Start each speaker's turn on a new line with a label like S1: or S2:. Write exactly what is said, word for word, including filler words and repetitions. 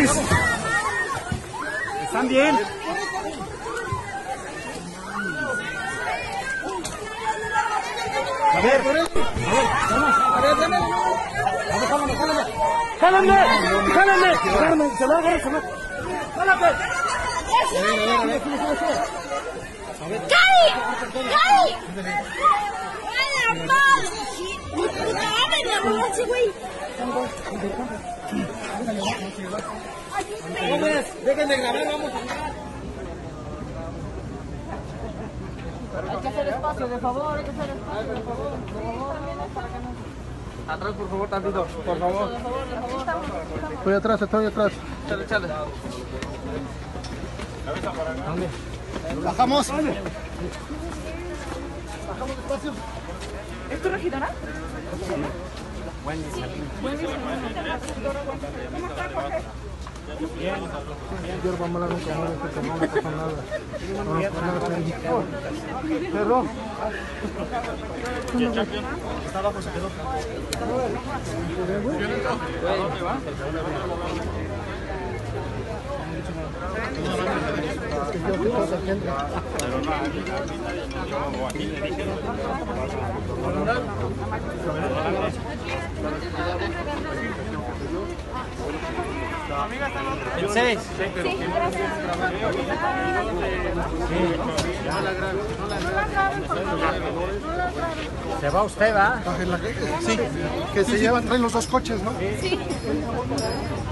S1: seis. Están bien. A ver, a ver, vamos. A ver, dame. Jálame, jálame. Jálame, jálame. Jálame, se va a agarrar, se va. Jálame. A ver, a ver, a ver, sube, sube, sube. A ver.
S2: ¡Cari! ¡Cari! ¡Hola, padre!
S1: Déjenme grabar, vamos.
S3: Hay que hacer espacio, de favor, hay que hacer espacio, de favor, por favor.
S1: Atrás, por favor, tantito, por favor.
S3: De favor, de favor.
S1: Estoy atrás, estoy atrás.
S3: Chale, chale.
S1: ¿Dónde? Bajamos. Bajamos despacio.
S3: ¿Es tu regidora?
S1: Buenísimo. Bien, bien. Vamos a dar un camino, que no me pasa nada. Perro. Está abajo, se quedó. ¿A dónde va? ¿En seis? Sí, gracias. ¿Se va usted, va? Sí, que se llevan, traen los dos coches, ¿no? Sí.